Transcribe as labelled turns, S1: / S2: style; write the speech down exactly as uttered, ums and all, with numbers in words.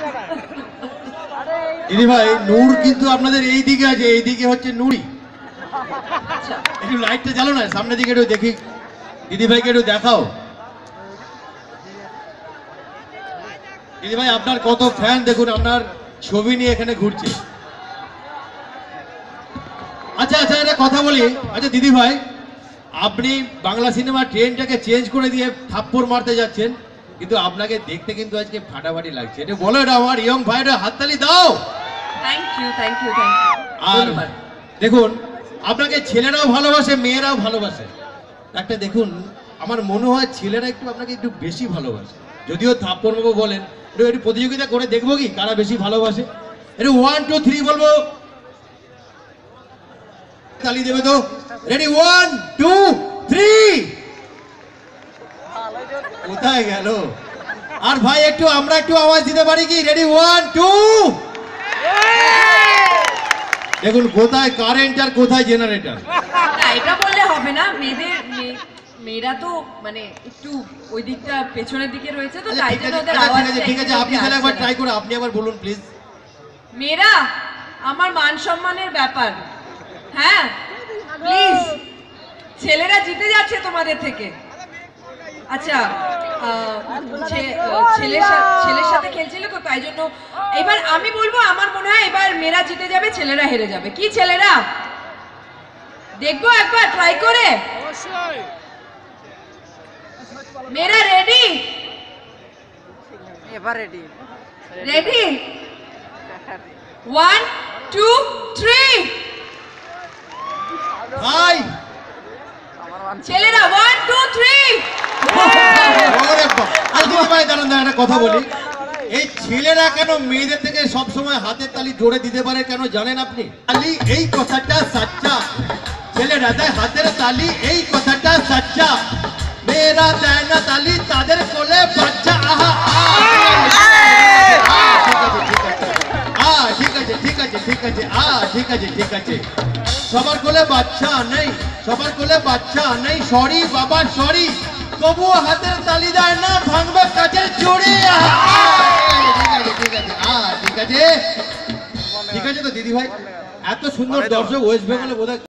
S1: দিদি ভাই নূর কিন্তু আপনাদের এই দিকে আছে, এই দিকে হচ্ছে নুরি। একটু লাইটটা জ্বালো না, সামনের দিকে একটু দেখি, দিদি ভাইকে একটু দেখাও। দিদি ভাই আপনার কত ফ্যান দেখুন, আপনার ছবি নিয়ে এখানে ঘুরছে। আচ্ছা আচ্ছা একটা কথা বলি, আচ্ছা দিদি ভাই আপনি বাংলা সিনেমা ট্রেনটাকে চেঞ্জ করে দিয়ে থাপ্পড় মারতে যাচ্ছেন, কিন্তু আপনাকে দেখতে কিন্তু আজকে ফাটাফাটি লাগছে। এটা বলো, এটা আমার ইয়ং ভাইরা হাততালি দাও।
S2: Thank you thank you thank you.
S1: আর দেখুন আপনাকে ছেলেরাও ভালোবাসে, মেয়েরাও ভালোবাসে। একটা দেখুন আমার মনে হয় ছেলেরা একটু আপনাকে একটু বেশি ভালোবাসে, যদিও থাপ্পড় মারবো বলেন। একটু একটু প্রতিযোগিতা করে দেখবো কি কারা বেশি ভালোবাসে। একটু ওয়ান টু থ্রি বলবো, তালি দেবে তো? Ready, one two three. কোথায় গেল? আর ভাই একটু আমরা একটু আওয়াজ দিতে পারি কি? Ready, one two. দেখুন কোথায় কারেন্ট আর কোথায় জেনারেটর।
S2: এটা বললে হবে না, মেয়েদের মেয়েরা তো মানে একটু ওই দিকটা পেছনের দিকে রয়েছে, তো তাই জন্য ওদের আওয়াজ।
S1: ঠিক আছে আপনি তাহলে একবার ট্রাই করে আপনি আবার বলুন প্লিজ।
S2: মেয়েরা আমার মান সম্মানের ব্যাপার, হ্যাঁ প্লিজ। ছেলেরা জিতে যাচ্ছে তোমাদের থেকে। আচ্ছা ছেলের ছেলের সাথে খেলছিল তো তাই জন্য এবার আমি বলবো আমার মনে হয় এবার মেয়েরা জিতে যাবে, ছেলেরা হেরে যাবে। কি ছেলেরা? দেখবো একবার ট্রাই করে। মেয়েরা রেডি?
S3: এবার ready
S2: ready, one two three.
S1: ভাই
S2: ছেলেরা ওয়ান টু থ্রি।
S1: ভাই দাঁড়ান দাঁড়ান একটা কথা বলি, এই ছেলেরা কেন মেয়েদের থেকে সবসময় হাতের তালি জোরে দিতে পারে কেন জানেন আপনি? তালি এই কথাটা সাচ্চা, ছেলেরা দেয় হাতের তালি এই কথাটা সাচ্চা, মেয়েরা দেয় না তালি তাদের কোলে বাচ্চা। আহা ঠিক আছে ঠিক আছে ঠিক আছে আ ঠিক আছে ঠিক আছে। সবার কোলে বাচ্চা নেই, সবার কোলে বাচ্চা নেই, সরি বাবা সরি, তবুও হাতের তালি দেয় না, ভাঙবে কাজের জোরে। ঠিক আছে আ ঠিক আছে ঠিক আছে তো দিদি ভাই এত সুন্দর দর্শক ওয়েস্ট বেঙ্গলে বোধহয়